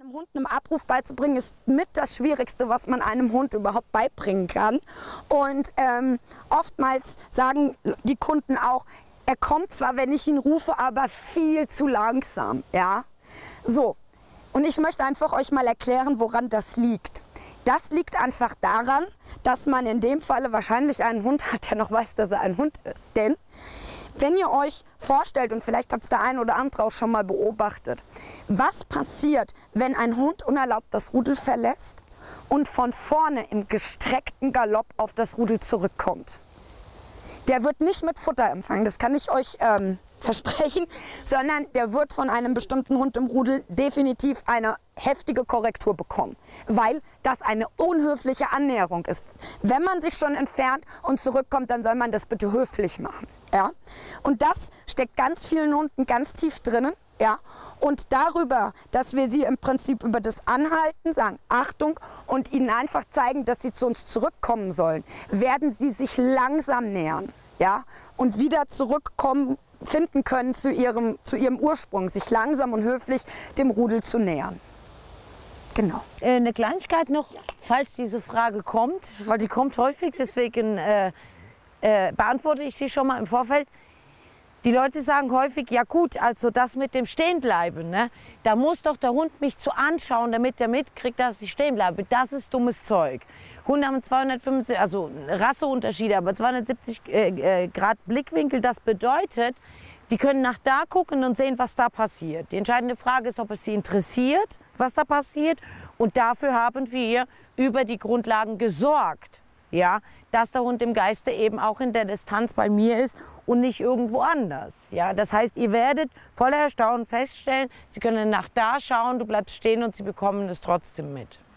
Einem Hund einen Abruf beizubringen, ist mit das Schwierigste, was man einem Hund überhaupt beibringen kann. Und oftmals sagen die Kunden auch, er kommt zwar, wenn ich ihn rufe, aber viel zu langsam. Ja? So, und ich möchte einfach euch mal erklären, woran das liegt. Das liegt einfach daran, dass man in dem Falle wahrscheinlich einen Hund hat, der noch weiß, dass er ein Hund ist. Denn wenn ihr euch vorstellt, und vielleicht hat es der ein oder andere auch schon mal beobachtet, was passiert, wenn ein Hund unerlaubt das Rudel verlässt und von vorne im gestreckten Galopp auf das Rudel zurückkommt? Der wird nicht mit Futter empfangen, das kann ich euch versprechen, sondern der wird von einem bestimmten Hund im Rudel definitiv eine heftige Korrektur bekommen, weil das eine unhöfliche Annäherung ist. Wenn man sich schon entfernt und zurückkommt, dann soll man das bitte höflich machen. Ja? Und das steckt ganz vielen Hunden ganz tief drinnen. Ja? Und darüber, dass wir sie im Prinzip über das Anhalten sagen, Achtung, und ihnen einfach zeigen, dass sie zu uns zurückkommen sollen, werden sie sich langsam nähern, ja? Und wieder zurückkommen, finden können zu ihrem Ursprung, sich langsam und höflich dem Rudel zu nähern. Genau. Eine Kleinigkeit noch, falls diese Frage kommt, weil die kommt häufig, deswegen beantworte ich sie schon mal im Vorfeld. Die Leute sagen häufig, ja gut, also das mit dem Stehenbleiben, ne? Da muss doch der Hund mich zu anschauen, damit er mitkriegt, dass ich stehen bleibe. Das ist dummes Zeug. Hunde haben 275, also Rasseunterschiede, aber 270 Grad Blickwinkel. Das bedeutet, die können nach da gucken und sehen, was da passiert. Die entscheidende Frage ist, ob es sie interessiert, was da passiert. Und dafür haben wir über die Grundlagen gesorgt, ja, dass der Hund im Geiste eben auch in der Distanz bei mir ist und nicht irgendwo anders. Ja, das heißt, ihr werdet voller Erstaunen feststellen, Sie können nach da schauen, du bleibst stehen und Sie bekommen es trotzdem mit.